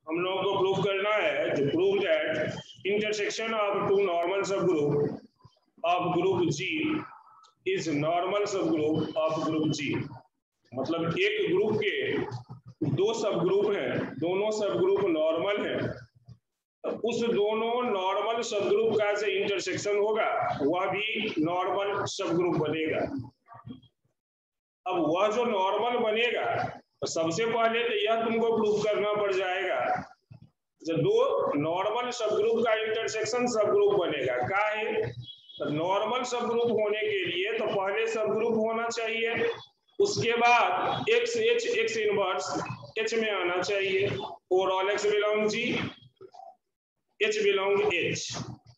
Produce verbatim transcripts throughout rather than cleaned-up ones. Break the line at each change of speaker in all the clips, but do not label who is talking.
हम लोगों को प्रूव करना है to prove that intersection of two normal subgroup of group G is normal subgroup of group G। मतलब एक ग्रुप के दो सब ग्रुप हैं, दोनों सब ग्रुप नॉर्मल हैं, उस दोनों नॉर्मल सब ग्रुप का जो इंटरसेक्शन होगा वह भी नॉर्मल सब ग्रुप बनेगा। अब वह जो नॉर्मल बनेगा तो सबसे पहले तो यह तुमको प्रूव करना पड़ जाएगा जब दो नॉर्मल सब ग्रुप का इंटरसेक्शन सब ग्रुप बनेगा। क्या है? तो नॉर्मल सब ग्रुप होने के लिए तो पहले सब ग्रुप होना चाहिए, उसके बाद X H X inverse H में आना चाहिए, और all X belong G, H belong H.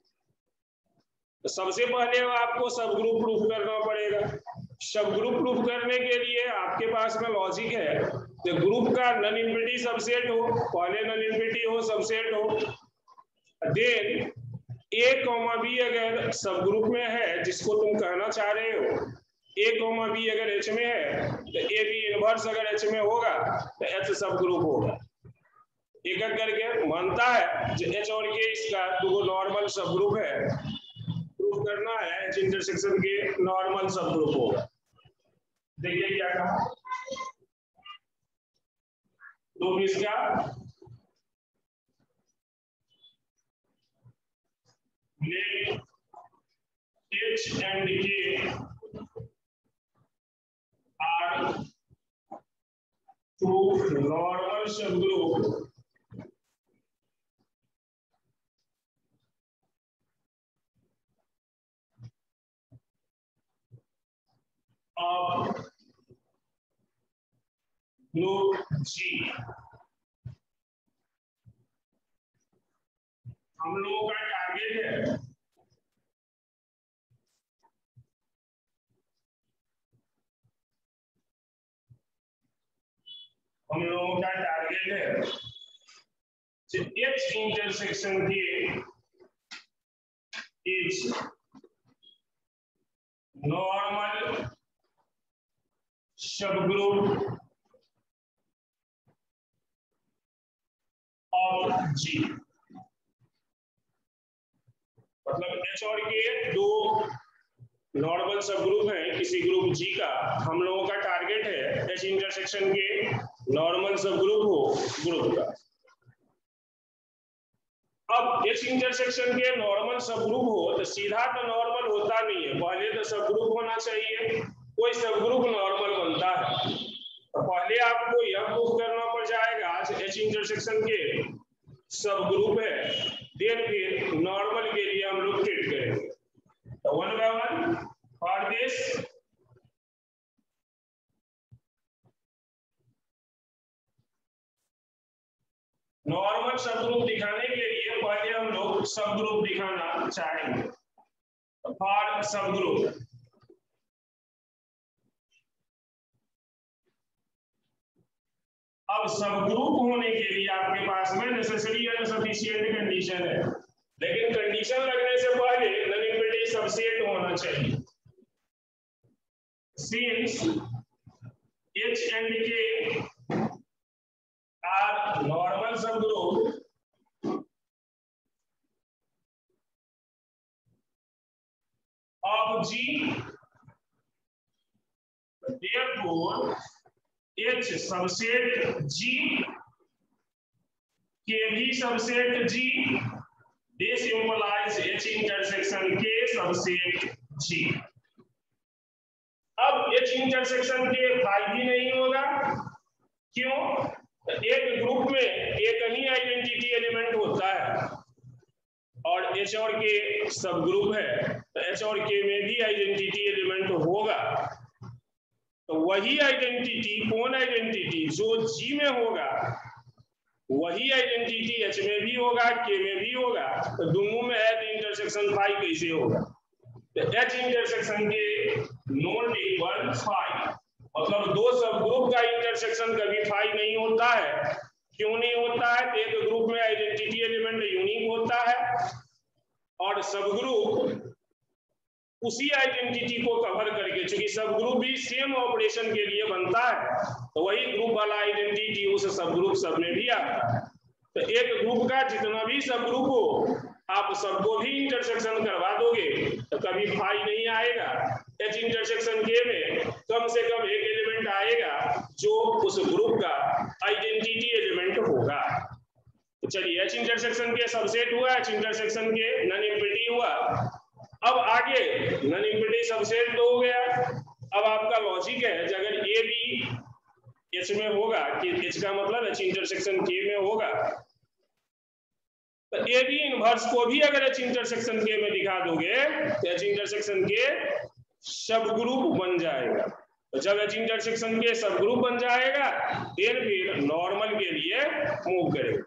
तो सबसे पहले आपको सब ग्रुप प्रूफ करना पड़ेगा। सब ग्रुप प्रूफ करने के लिए आपके पास में लॉजिक है कि ग्रुप का नन इनफिनिटी सबसेट हो, पहले नन इनफिनिटी हो, सबसेट हो, देन ए कॉमा बी अगर सब ग्रुप में है जिसको तुम कहना चाह रहे हो, ए कॉमा बी अगर एच में है तो ए बी इनवर्स अगर एच में होगा तो एच सब ग्रुप होगा। एक एक करके मानता है जो एच और के इसका दो नॉर्मल सब ग्रुप है, प्रूफ करना है H intersection K normal subgroup होगा। देखिए क्या कहा, तो इसका let H and K are two normal subgroup of group G। हम लोगों का टारगेट है हम लोगों का टारगेट है H intersection K is normal subgroup of G. मतलब एच और के दो नॉर्मल सब ग्रुप है किसी ग्रुप जी का, हम लोगों का टारगेट है H intersection K normal subgroup हो ग्रुप का। अब H intersection K normal subgroup हो तो सीधा तो नॉर्मल होता नहीं है, पहले तो सब ग्रुप होना चाहिए, कोई सब ग्रुप नॉर्मल बनता है। तो पहले आपको यह प्रूफ करना पड़ जाएगा एच इंटरसेक्शन के सब ग्रुप है, देन फिर नॉर्मल के लिए हम लोग ट्रीट करेंगे। तो one by one for this normal subgroup दिखाने के लिए पहले हम लोग सब ग्रुप दिखाना चाहेंगे। फॉर सब ग्रुप अब सब ग्रुप होने के लिए आपके पास में नेसेसरी एंड सफिशिएंट कंडीशन है, लेकिन कंडीशन लगने से पहले नन इनफिनिटी सबसेट होना चाहिए। Since H and K are normal subgroup of G, therefore H subset G, K भी subset G, this implies H intersection K subset G। अब H intersection K phi भी नहीं होगा, क्यों? एक ग्रुप में एक ही आइडेंटिटी एलिमेंट होता है और H और K सब ग्रुप है तो H और K में भी आइडेंटिटी एलिमेंट होगा। तो वही आइडेंटिटी, कौन आइडेंटिटी जो G में होगा वही आइडेंटिटी H में भी होगा, K में भी होगा। तो दोनों में है तो इंटरसेक्शन फाई कैसे होगा? तो H intersection K non equal phi, मतलब दो सब ग्रुप का इंटरसेक्शन कभी फाई नहीं होता है। क्यों नहीं होता है? तो एक ग्रुप में आइडेंटिटी एलिमेंट यूनिक होता है और सब ग्रुप उसी आइडेंटिटी को कवर करके, चूंकि सब ग्रुप भी सेम ऑपरेशन के लिए बनता है तो वही ग्रुप वाला आइडेंटिटी उस सब ग्रुप सब में भी आता है। तो एक ग्रुप का जितना भी सब ग्रुप हो आप सबको भी इंटरसेक्शन करवा दोगे तो कभी फाई नहीं आएगा। एच इंटरसेक्शन के में कम से कम एक एलिमेंट आएगा जो उस ग्रुप का आइडेंटिटी एलिमेंट होगा। तो चलिए एच इंटरसेक्शन के सबसेट हुआ, H intersection K non empty हुआ। अब आगे नन इम्पिटी सबसेट तो हो गया। अब आपका लॉजिक है अगर ए बी एच में होगा कि एच का मतलब एच इंटरसेक्शन के में होगा तो ए बी इनवर्स को भी अगर एच इंटरसेक्शन के में दिखा दोगे तो एच इंटरसेक्शन के सब ग्रुप बन जाएगा। तो जब एच इंटरसेक्शन के सब ग्रुप बन जाएगा फिर फिर नॉर्मल के लिए मूव करेगा।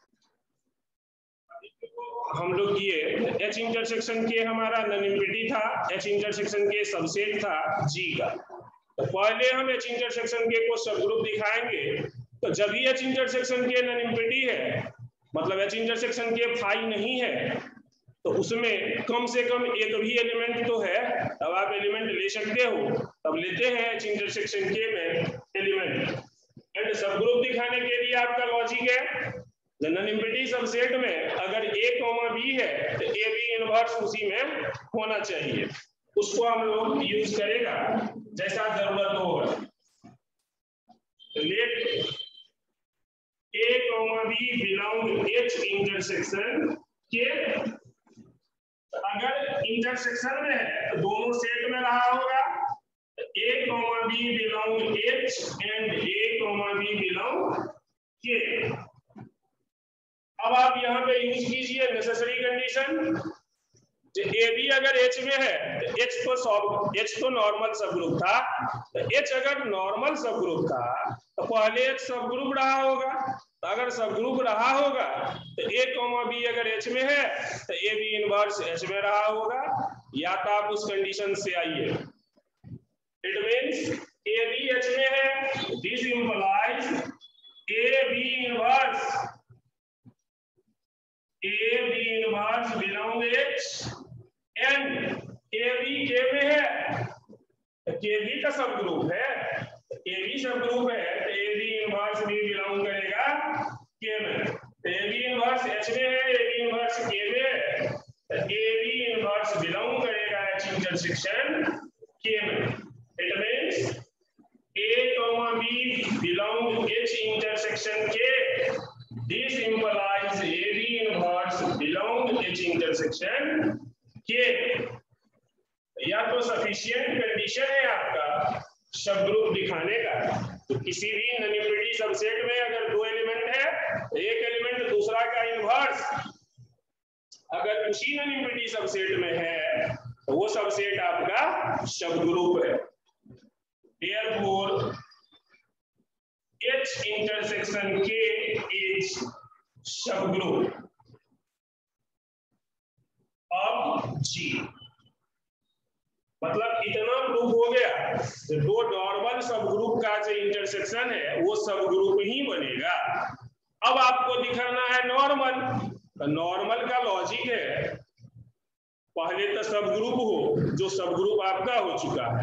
हम लोग किए एच इंटरसेक्शन के हमारा नन इम्पिटी था, एच इंटरसेक्शन के सबसेट था जी का। तो पहले हम एच इंटरसेक्शन के को सब ग्रुप दिखाएंगे तो जब भी H intersection K non empty है मतलब एच इंटरसेक्शन के फाई नहीं है तो उसमें कम से कम एक भी एलिमेंट तो है। तब आप एलिमेंट ले सकते हो, तब लेते हैं एच इंटरसेक्शन के में एलिमेंट। एंड सब ग्रुप दिखाने के लिए आपका लॉजिक है नन इम्पिटी सबसेट में अगर ए कॉमा बी है तो ए बी इनवर्स उसी में होना चाहिए। उसको हम लोग यूज करेगा जैसा जरूरत होगा। Let A comma B belong H intersection K. अगर इंटरसेक्शन में है तो दोनों सेट में रहा होगा A comma B belong H and A comma B belong K. अब आप यहाँ पे यूज कीजिए नेसेसरी कंडीशन। ए बी अगर एच में है तो एच तो सब एच तो नॉर्मल सब ग्रुप था तो एच अगर नॉर्मल सब ग्रुप था तो पहले एच सब ग्रुप रहा होगा। तो अगर सब ग्रुप रहा होगा तो ए कॉमा बी अगर एच में है तो ए बी इनवर्स एच में रहा होगा। या तो आप उस कंडीशन से आइए it means A B H में है this implies A B inverse A B inverse belong H and A B K में है के बी का सब ग्रुप है ए बी सब ग्रुप है तो ए बी इनवर्स भी बिलोंग करेगा के में। तो ए बी इनवर्स एच में है ए बी इनवर्स के में है तो ए बी इनवर्स बिलोंग करेगा एच इंटरसेक्शन के में। It means A comma B belong H intersection K this implies A B inverse belong H intersection K. या तो सफिशिएंट कंडीशन है आपका सब ग्रुप दिखाने का। तो किसी भी नन इम्पिटी सबसेट में अगर दो एलिमेंट है तो एक एलिमेंट दूसरा का इनवर्स अगर उसी नन इम्पिटी सबसेट में है तो वो सबसेट आपका सब ग्रुप है। Therefore H intersection K is subgroup of G। मतलब इतना प्रूफ हो गया दो नॉर्मल सब ग्रुप का जो इंटरसेक्शन है वो सब ग्रुप ही बनेगा। अब आपको दिखाना है नॉर्मल। तो नॉर्मल का लॉजिक है पहले तो सब ग्रुप हो जो सब ग्रुप आपका हो चुका है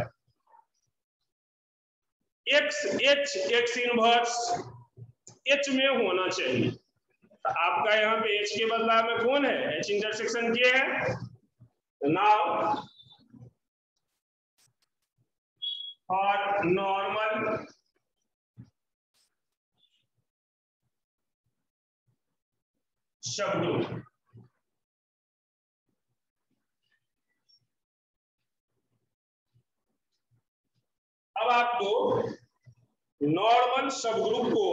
X H X inverse H में होना चाहिए। आपका यहाँ पे एच के बदला में कौन है एच इंटरसेक्शन के है। नाउ और नॉर्मल सब ग्रुप अब आपको नॉर्मल सब ग्रुप को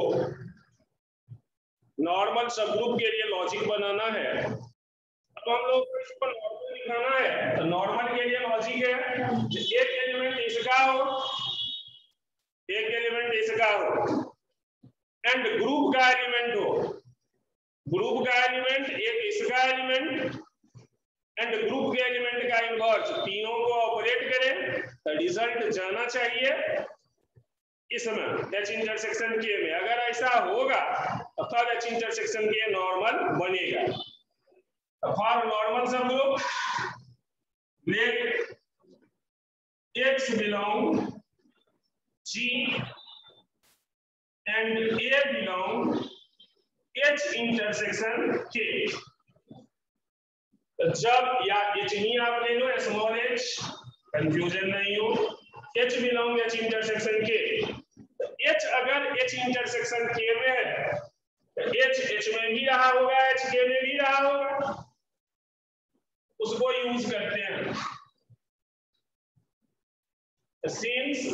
नॉर्मल सब ग्रुप के लिए लॉजिक बनाना है। अब हम लोग को इसको नॉर्मल दिखाना है तो नॉर्मल के लिए लॉजिक है एक एलिमेंट इसका हो एक एलिमेंट इसका हो एंड ग्रुप का एलिमेंट हो ग्रुप का एलिमेंट एक इसका एलिमेंट एंड ग्रुप के एलिमेंट का इनवर्स तीनों को ऑपरेट करें तो रिजल्ट जाना चाहिए इसमें एच इंटरसेक्शन के में। अगर ऐसा होगा तो तब एच इंटरसेक्शन के नॉर्मल बनेगा। For normal subgroup let X belong G and A belong H intersection K. जब या एच ही आप ले लो, स्मॉल एच, कंफ्यूजन नहीं हो, H belong H intersection K. H अगर एच इंटरसेक्शन के में है तो एच एच में भी रहा होगा, एच के में भी रहा होगा, उसको यूज करते हैं। Since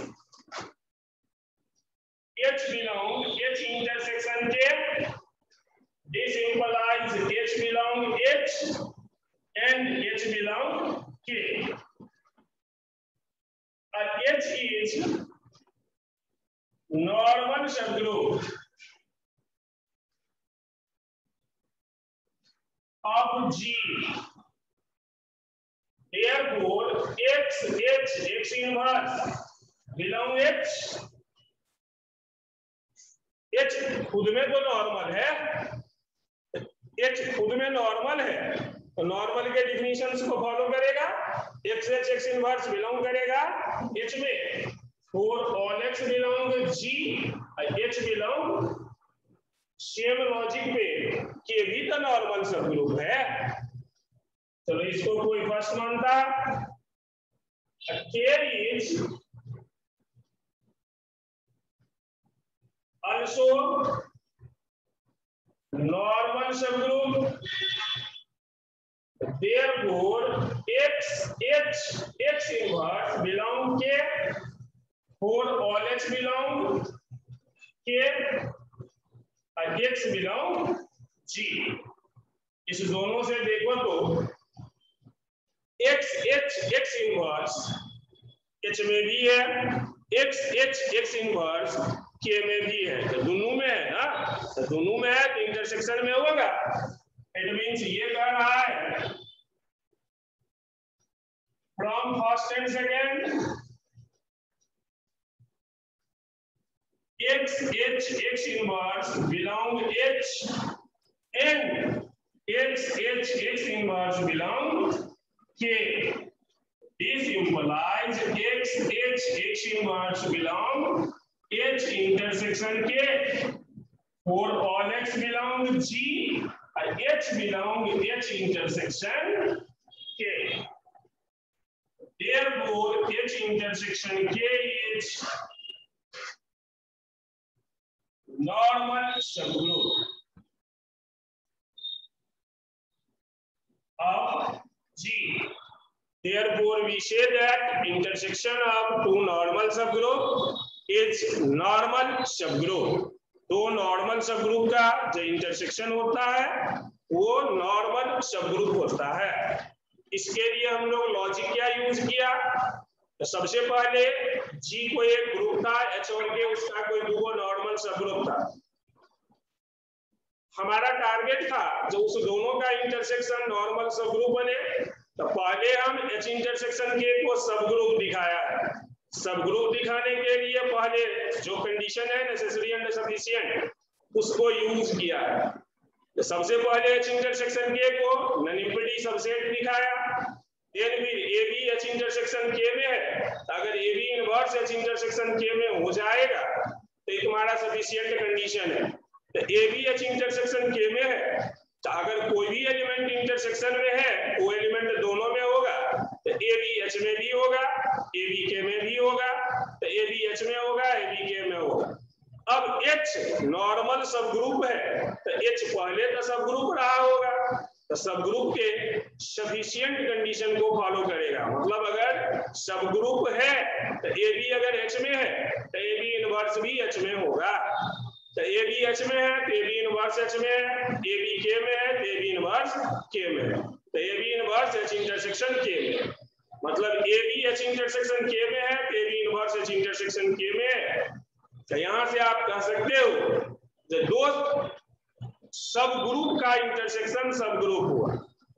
H belong H intersection K, this implies H belong H and H belong K. And H is normal subgroup of G. Therefore, X H X inverse belong H. H खुद में तो normal है, H खुद में normal है, तो normal के definitions को फॉलो करेगा, X H X inverse belong करेगा H में, for all X belong G, H belong same logic पे के भी तो नॉर्मल सब ग्रुप है। चलो इसको कोई फर्स्ट मानता, K is also normal subgroup, therefore X H X inverse belong K, for all H belong K and X belong G। इस दोनों से देखो तो X H X inverse H में भी है, X H X inverse के में भी है, तो दोनों में है ना, तो दोनों में है तो इंटरसेक्शन में होगा। इट मींस ये कह रहा है from first and second X H X inverse belong H and X H X inverse belong K. This implies X H X inverse belong H intersection K, for all X belong G, and H belong H intersection K. Therefore, H intersection K is normal subgroup of G. Therefore, we say that intersection of two normal subgroup is normal subgroup। तो normal subgroup का जो intersection होता है वो normal subgroup होता है। इसके लिए हम लोग लॉजिक क्या यूज किया, तो सबसे पहले जी को एक ग्रुप था एच वन के, उसका कोई दो नॉर्मल सबग्रुप था। हमारा टारगेट था जो उस दोनों का इंटरसेक्शन नॉर्मल सबग्रुप बने, तो पहले हम एच इंटरसेक्शन के को सबग्रुप दिखाया है। सबग्रुप दिखाने के लिए पहले जो कंडीशन है नेसेसरी एंड सफिशिएंट उसको यूज किया है। तो सबसे पहले एच इंटरसेक्शन के को नन एम्प्टी सबसेट दिखाया, देन फिर A B H intersection K में है, अगर A B inverse H intersection K में हो जाएगा तो ये तुम्हारा सफिशिएंट कंडीशन है। तो A B H intersection K में है, तो अगर कोई भी एलिमेंट इंटरसेक्शन में है वो एलिमेंट दोनों में होगा, तो ए बी एच में भी होगा, ए बी के में भी होगा, तो ए बी एच में होगा, ए बी के में होगा। अब H नॉर्मल सबग्रुप है तो H पहले तो सबग्रुप रहा होगा, तो सबग्रुप के सफिशिएंट कंडीशन को फॉलो करेगा। मतलब अगर सबग्रुप है तो ए बी अगर H में है तो ए बी इनवर्स भी H में होगा, तो ए बी H में है तो ए बी इनवर्स H में है, ए बी के में है तो ए बी इनवर्स के में है, तो A B inverse H intersection K में। मतलब A B H intersection K में है तो A B inverse H intersection K में है। तो यहां से आप कह सकते हो जो दो सब ग्रुप का इंटरसेक्शन सब ग्रुप हुआ।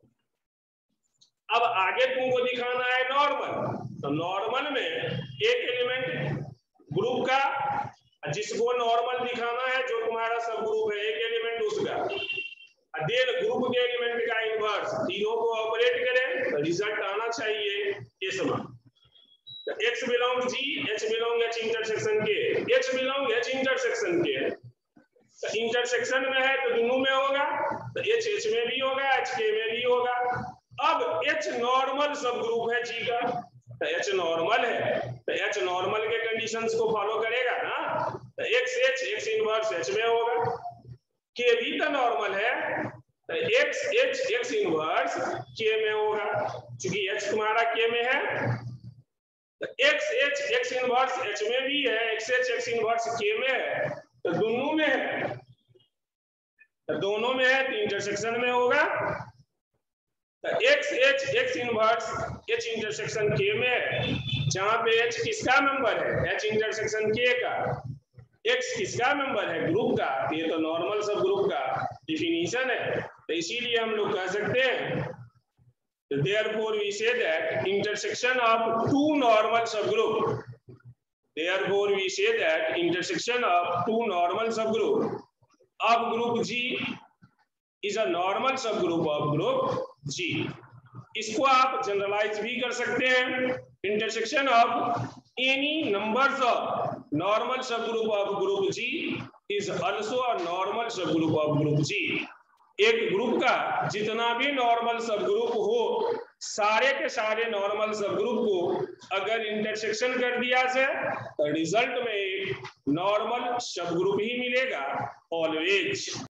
अब आगे तुमको दिखाना है नॉर्मल, तो नॉर्मल में एक एलिमेंट ग्रुप का जिसको नॉर्मल दिखाना है जो तुम्हारा सब ग्रुप है, एक एलिमेंट उसका, देन ग्रुप के एलिमेंट का इनवर्स, तीनों को ऑपरेट करें तो रिजल्ट आना चाहिए इसमें। X belong G, H belong H intersection K, H belong H intersection K, तो इंटरसेक्शन में है तो दोनों में होगा, तो एच एच में भी होगा, एच के में भी होगा। अब एच नॉर्मल सब ग्रुप है जी का, तो एच नॉर्मल है तो एच नॉर्मल के कंडीशंस को फॉलो करेगा ना, तो X H X inverse H में होगा। के भी तो नॉर्मल है तो एक्स एच एक्स इनवर्स के में होगा, क्योंकि एच तुम्हारा के में है, तो X H X inverse H में भी है, एक्स एच एक्स इनवर्स के में है, तो दोनों में है, तो दोनों में है तो इंटरसेक्शन में होगा। तो X H X inverse H intersection K में है, जहां पे एच किसका मेंबर है, एच इंटरसेक्शन के का, एक्स किसका मेंबर है, ग्रुप का, ये तो नॉर्मल सब ग्रुप का डिफिनीशन है। तो इसीलिए हम लोग कह सकते हैं therefore we say that intersection of two normal subgroup, therefore we say that intersection of two normal subgroup of group G is a normal subgroup of group G। इसको आप जनरलाइज भी कर सकते हैं, intersection of any numbers of normal subgroup of group G is also a normal subgroup of group G। एक ग्रुप का जितना भी नॉर्मल सबग्रुप हो, सारे के सारे नॉर्मल सबग्रुप को अगर इंटरसेक्शन कर दिया जाए तो रिजल्ट में एक नॉर्मल सबग्रुप ही मिलेगा ऑलवेज।